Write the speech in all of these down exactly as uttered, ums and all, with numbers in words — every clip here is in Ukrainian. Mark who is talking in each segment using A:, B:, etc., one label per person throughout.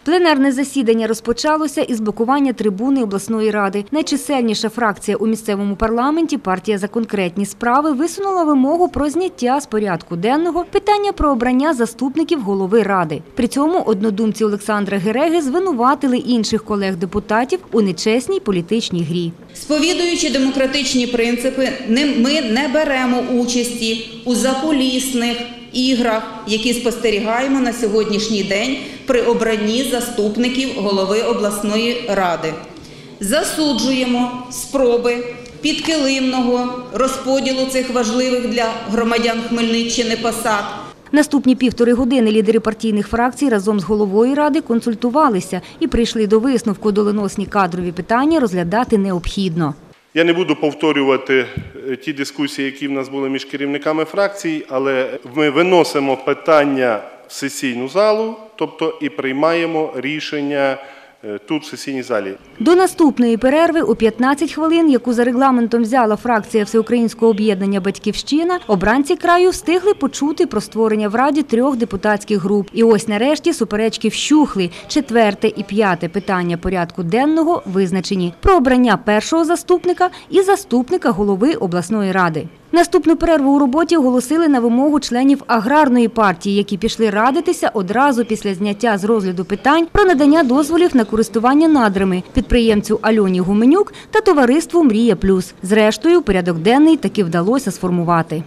A: Пленарне засідання розпочалося із блокування трибуни обласної ради. Найчисельніша фракція у місцевому парламенті, партія «За конкретні справи», висунула вимогу про зняття з порядку денного питання про обрання заступників голови ради. При цьому однодумці Олександра Гереги звинуватили інших колег-депутатів у нечесній політичній грі.
B: Сповідуючи демократичні принципи, ми не беремо участі у закулісних іграх, які спостерігаємо на сьогоднішній день при обранні заступників голови обласної ради. Засуджуємо спроби підкилимного розподілу цих важливих для громадян Хмельниччини посад.
A: Наступні півтори години лідери партійних фракцій разом з головою ради консультувалися і прийшли до висновку: доленосні кадрові питання розглядати необхідно.
C: Я не буду повторювати ті дискусії, які в нас були між керівниками фракцій, але ми виносимо питання в сесійну залу, тобто і приймаємо рішення тут, в сесійній залі.
A: До наступної перерви у п'ятнадцять хвилин, яку за регламентом взяла фракція Всеукраїнського об'єднання «Батьківщина», обранці краю встигли почути про створення в Раді трьох депутатських груп. І ось нарешті суперечки вщухли. Четверте і п'яте питання порядку денного визначені: про обрання першого заступника і заступника голови обласної ради. Наступну перерву у роботі оголосили на вимогу членів аграрної партії, які пішли радитися одразу після зняття з розгляду питань про надання дозволів на користування надрами підприємцю Альоні Гуменюк та товариству «Мрія Плюс». Зрештою, порядок денний таки вдалося сформувати.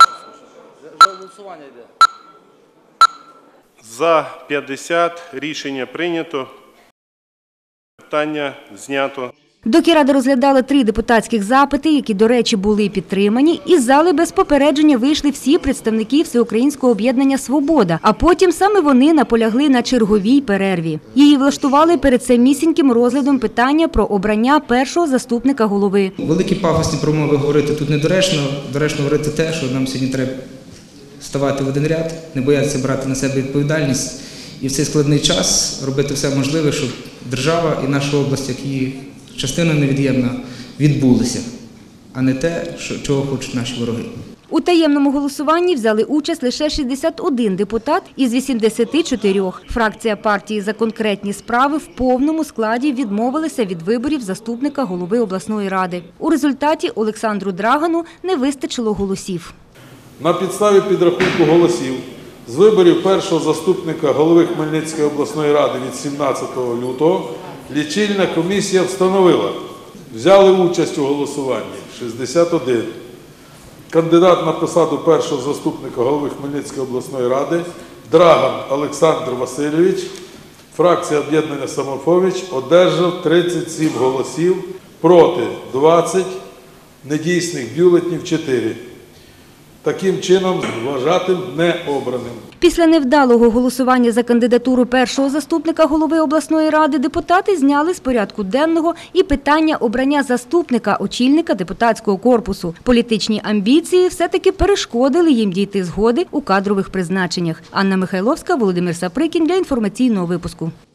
C: За п'ятдесят рішення прийнято, питання знято.
A: Доки Рада розглядала три депутатських запити, які, до речі, були підтримані, із зали без попередження вийшли всі представники Всеукраїнського об'єднання «Свобода», а потім саме вони наполягли на черговій перерві. Її влаштували перед самісіньким розглядом питання про обрання першого заступника голови.
D: Великі пафосні промови говорити тут недоречно. Доречно говорити те, що нам сьогодні треба ставати в один ряд, не боятися брати на себе відповідальність і в цей складний час робити все можливе, щоб держава і наша область, як її частина невід'ємна, відбулися, а не те, чого хочуть наші вороги.
A: У таємному голосуванні взяли участь лише шістдесят один депутат із вісімдесяти чотирьох. Фракція партії «За конкретні справи» в повному складі відмовилася від виборів заступника голови обласної ради. У результаті Олександру Драгану не вистачило голосів.
E: На підставі підрахунку голосів з виборів першого заступника голови Хмельницької обласної ради від сімнадцятого лютого лічильна комісія встановила: взяли участь у голосуванні шістдесят один. Кандидат на посаду першого заступника голови Хмельницької обласної ради Драган Олександр Васильович, фракція об'єднання «Самопоміч», одержав тридцять сім голосів, проти двадцять, недійсних бюлетенів чотири. Таким чином вважати необраним.
A: Після невдалого голосування за кандидатуру першого заступника голови обласної ради депутати зняли з порядку денного і питання обрання заступника очільника депутатського корпусу. Політичні амбіції все-таки перешкодили їм дійти згоди у кадрових призначеннях. Анна Михайловська, Володимир Саприкін для інформаційного випуску.